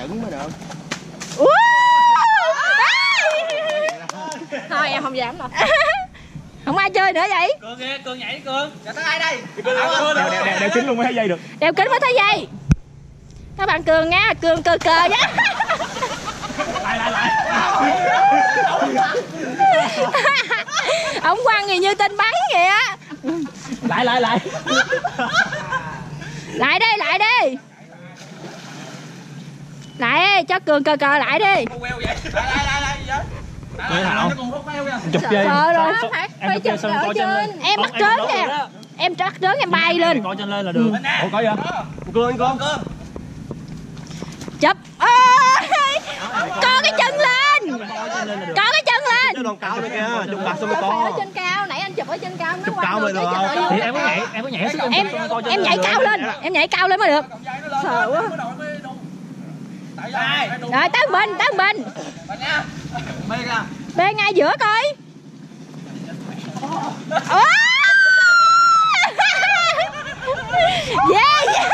chuẩn mới được. Thôi em không dám đâu. Không ai chơi nữa vậy? Cường kìa, Cường nhảy đi Cường. Giờ tới ai đây? Đeo kính luôn mới thấy dây được. Đeo kính mới thấy dây. Các bạn Cường nha, Cường cờ nhá. Lại. Ông quăng gì như tên bắn vậy á. Lại. Lại đi. Lại cho Cường cờ lại đi. Chơi Thảo. Chụp chơi. Sợ rồi, Em chụp xong coi chân lên. em bắt trớn kìa. Em bắt trớn em bay lên. Coi chân lên là được. Ủa coi chưa? Cường. Chụp. Có cái chân lên. Có cái chân lên. Chứ đoàn cao nữa kìa, chụp bạc xong mới Phải ở có. trên cao, nãy anh chụp ở trên cao nó Chụp quay cao được mới cái được. chụp Thì em có nhảy xuống em nhảy cao lên. Em nhảy cao lên mới được. Sợ quá. Rồi tới bên. Bê ngay giữa coi. Yeah.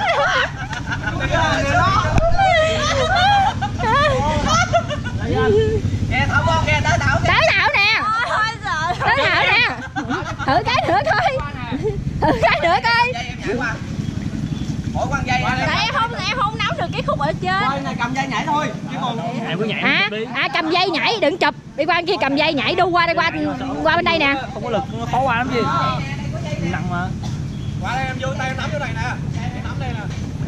Kìa Thảo con kìa, tới Thảo kìa. Tới Thảo nè. Tới Thảo nè. Thử cái nữa coi. Mỗi quăng dây. Tại em không nắm được cái khúc ở trên. Coi này cầm dây nhảy thôi. Chứ còn em cứ nhảy đi. Cầm dây nhảy đừng chụp. Đi qua kia cầm dây nhảy đu qua đây qua bên đây nè. Không có lực, nó khó qua lắm gì. Nặng mà. qua đây em vô tay em nắm chỗ này nè. Em nắm đây nè.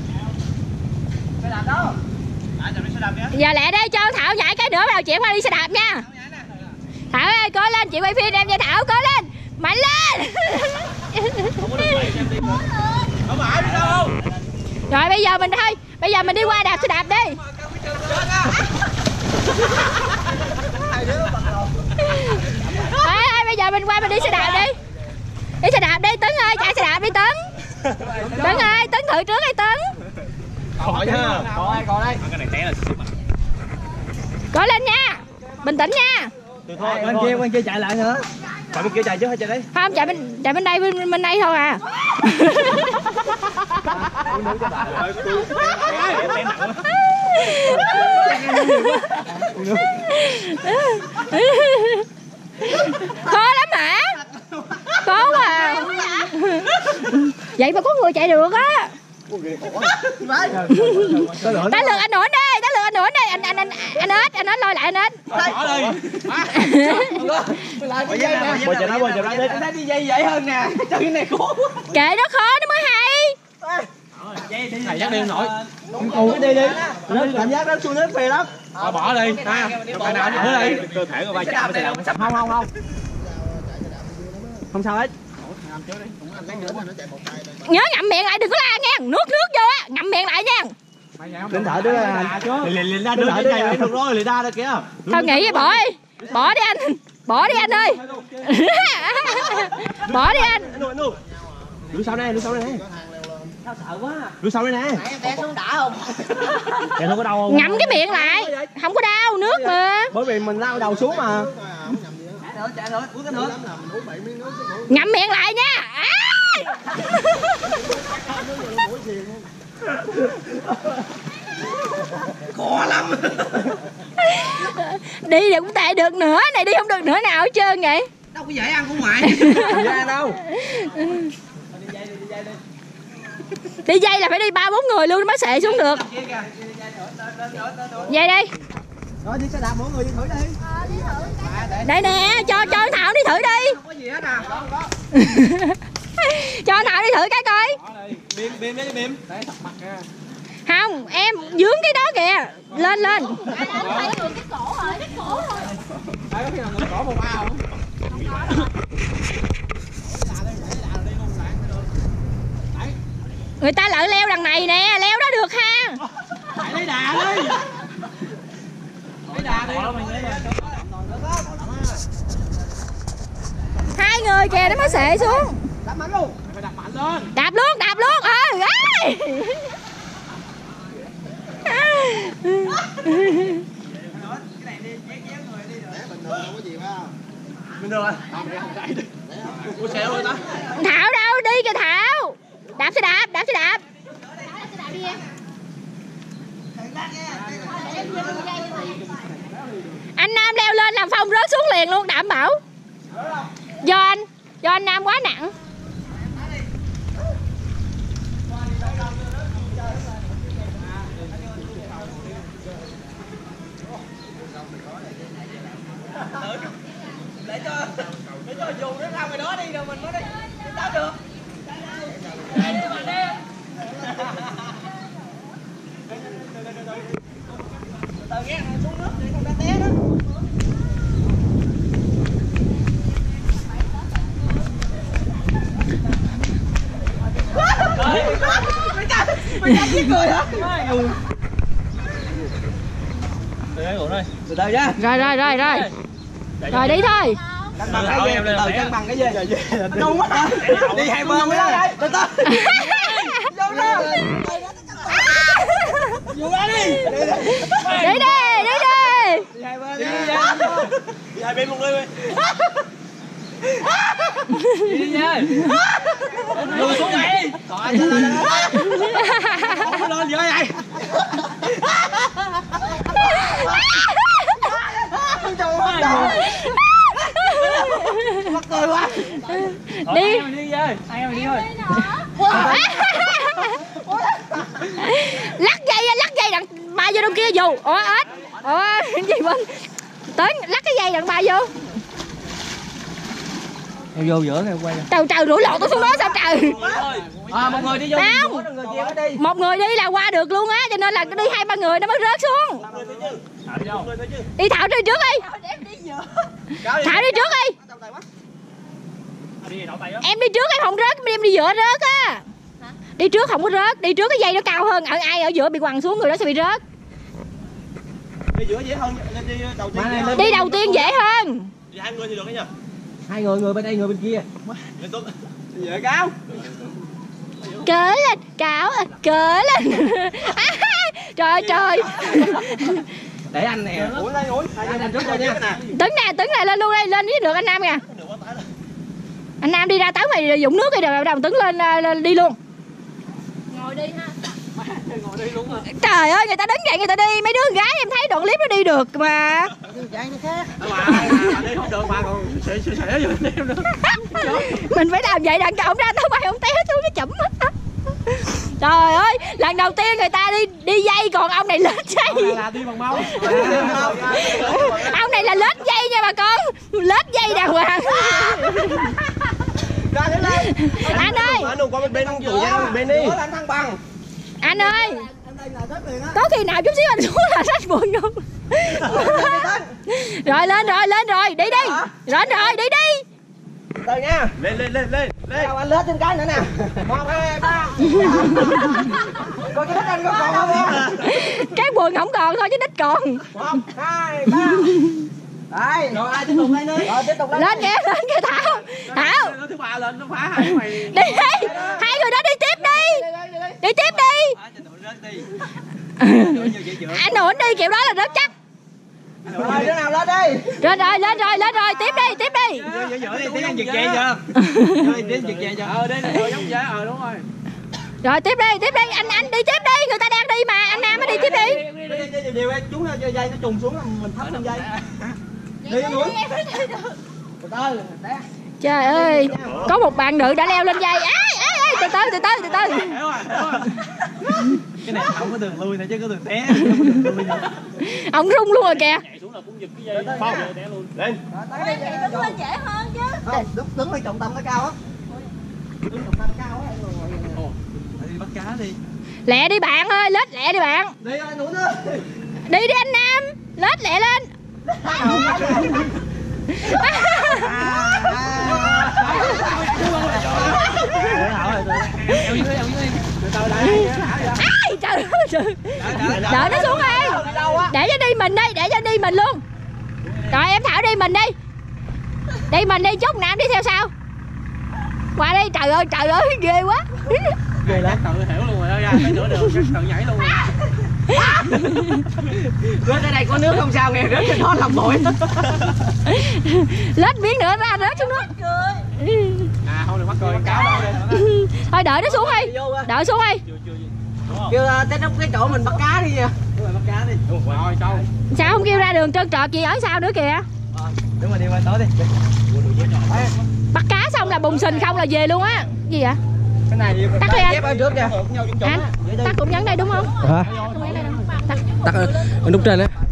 Xe đạp đó. Chồng đi xe đạp kìa. Giờ lẹ đi cho Thảo nhảy cái nữa vào chuyển qua đi xe đạp nha. Thảo ơi cố lên, chị quay phim em cho Thảo, cố lên. Mạnh lên. Không phải đi đâu. Rồi bây giờ mình đi qua đạp xe đạp đi. Bây giờ mình qua mình đi xe đạp đi. Đi xe đạp đi Tấn ơi, chạy xe đạp đi Tấn. Tấn ơi, Tấn thử trước đi Tấn. Khỏi nha. Còn đây. Cái này té là xíu mà. Cố lên nha. Bình tĩnh nha. Từ thôi, bên kia chạy lại nữa. Chạy bên kia chạy chứ hay chạy đấy? Không, chạy bên đây bên đây thôi à. Khó lắm hả? Khó quá à. Vậy mà có người chạy được á. Tới lượt anh Uẩn đi, anh ếch lôi lại anh ếch. Bỏ đi. Bồi chạy nó đi. Anh thấy đi dây dễ hơn nè. Chân cái này khó. Kệ nó khó nó mới hay. Thầy dắt đi nổi. Đi. Cảm giác nó xuống nước phê lắm. Bỏ đi. Ha. Phải nào nữa đi. Cơ thể của vai chạm sẽ làm. Không. Không sao hết. Nhớ ngậm miệng lại đừng có la nha. Nước vô á, ngậm miệng lại nha. Lên thở đứa liền ra đứa này được rồi, liền ra đó kìa. Thôi nghĩ bỏ đi anh. Bỏ đi anh ơi. Bỏ đi anh. Lùi sau đây nè. Sao sợ quá. Lùi sau đây nè. Em té xuống đã không? Em không có đau không? Ngậm cái miệng lại. Không có đau, nước mà. Bởi vì mình lao đầu xuống mà. Chạy nữa, uống cái nữa. Ngậm miệng lại nha. Khó lắm. Đi thì cũng tệ được nữa, này đi không được nữa nào hết trơn vậy. Đâu có dễ ăn của ngoại. Không dễ ăn đâu. Đi dây là phải đi 3-4 người luôn mới xệ xuống được. Dây đi. Rồi đi xe đạp mỗi người đi thử đi. Đây nè, cho Thảo đi thử đi. Không có gì hết à. Không có. Cho Thảo đi thử cái coi. Bìm đấy bìm. Để thật mặt nha. Không, em dướng cái đó kìa. Lên. Ai có khi nào mình cổ một ba không? Người ta lỡ leo đằng này nè, leo đó được ha. Phải lấy đà đi. Lấy đà đi. Hai người kìa nó mới xệ xuống. Đạp mạnh luôn. Phải đạp mạnh lên. Đạp luôn. Bình thường à? Ủa xe đâu ta? Thảo đâu, đi kìa Thảo. Đạp xe đạp. Đạp Anh Nam leo lên làm Phong rớt xuống liền luôn, đảm bảo. Do anh Nam quá nặng. để cho dù nó ra ngoài đó đi rồi mình mới đi tới được. Từ nghe xuống nước để không ta té đó. Mày ra giết người hả? Từ đây ổn đây. Từ từ nhá. Rồi đi thôi. Cân bằng cái gì? Cân bằng cái gì? Đúng quá hả? Đi hai bên mới đây. Từ từ. Vô đó. Vô ra đi. Đi đi. Đi hai bên đi. Đi hai bên luôn đi. Đi nha. Lùi xuống đi. Còn anh lên. Không lên gì vậy? Mắc cười quá. Đi. Đi thôi. Hai em đi thôi. Lắc dây đặng ba vô trong kia dù. Ủa ếch. Ủa cái gì bên. Tới lắc cái dây đặng ba vô. Em vô giữa này quay. Trời rủi lộn tôi xuống đó sao trời. Một người đi vô. Không. Một người đi là qua được luôn á, cho nên là đi 2-3 người nó mới rớt xuống. Đi Thảo đi trước đi. Thảo đi trước đi. Em đi trước em không rớt, em đi giữa rớt á. Đi trước không có rớt, đi trước cái dây nó cao hơn, ai ở giữa bị quằn xuống người đó sẽ bị rớt. Đi giữa dễ hơn, Đi đầu tiên dễ hơn. Đi hai người thì được đấy nhỉ? Hai người bên đây, người bên kia. Lên tốt. Dễ cao. Cớ lên, cáo cớ lên. Trời. Để anh nè. Ủi lên ủi. Anh trước cho nha. Tấn nè lên luôn đây, lên với được anh Nam kìa. Anh Nam đi ra tới mày dũng nước đi rồi đồng Tấn lên đi luôn. Ngồi đi ha. Ngồi đi luôn rồi. Trời ơi người ta đứng dậy người ta đi, mấy đứa gái em thấy đoạn clip nó đi được mà. Đi không được mà còn sẻ rồi em nữa. Mình phải làm vậy đàn cộng ra tao bay không té xuống cái chụm hết. Trời ơi, lần đầu tiên người ta đi dây còn ông này lết dây. Là đi bằng máu. Ông này là lết dây nha bà con, lết dây đàng hoàng. Anh ơi. Anh đừng qua bên tụi nhau bên đi. Anh thăng bằng. Anh ơi. Có khi nào chút xíu anh xuống là rất buồn không? Rồi lên rồi, đi đi. Rồi đi đi. Từ nha. Lên. Đâu anh lết trên cái nữa nè. 1, 2, 3. Coi cái đít anh có còn không? Cái quần không còn thôi chứ đít còn. 1, 2, 3. Đây, rồi ai tiếp tục lên đi. Rồi tiếp tục lên. Lên kìa Thảo. Nó thứ ba lên nó phá hai mày. Đi. Hai người đó đi tiếp đi. Đi tiếp đi. Anh ổn đi kiểu đó là rớt chắc. Rồi đứa nào lên đi. Rồi tiếp đi. Giữa đi tiếng anh giật dây chưa? Tiếng giật dây chưa? Đây rồi giống vậy đúng rồi. Rồi tiếp đi, anh đi tiếp đi, người ta đang đi mà, anh Nam mới đi tiếp đi. Điều em chúng dây nó trùng xuống là mình thấp lên dây. Đi núi. Trời ơi, có một bạn nữ đã leo lên dây. Từ từ. Cái này không có đường lui thôi chứ có đường té. Ông rung luôn rồi kìa. Lên. Đứng lên dễ hơn chứ. Không, đứng lên trọng tâm nó cao á. Đứng trọng tâm cao á. Đi bắt cá đi. Lẹ đi bạn ơi, lết lẹ đi bạn. Đi ơi, núi nữa. Đi anh Nam, lết lẹ lên. Ai trời ơi. Đợi nó xuống đi. Để cho đi mình luôn. Rồi em Thảo đi mình đi. Đi mình đi, chút Nam đi theo sau. Qua đi, trời ơi ghê quá. Ghê lắm, tự hiểu luôn rồi đó ra, tới nửa đường tự nhảy luôn. Rớt ở đây có nước không sao nghe, rớt trên đó lòng bụi. Lết miếng nữa ra rớt xuống nước. À không được mắc cười cáo đâu đây. Thôi đợi nó xuống đi. Đợi xuống đi. Kêu tới cái chỗ mình bắt cá đi nha. Sao không kêu ra đường trơn trọt gì ở sau nữa kìa. Đúng rồi, đi qua tối đi. Bắt cá xong là bùng sình không là về luôn á. Gì vậy? Cái này tắt đi anh. ở trước kìa. Anh, tắt cũng nhấn đây đúng không? Hả? Không nhấn đây đâu. Tắt ở nút trên á.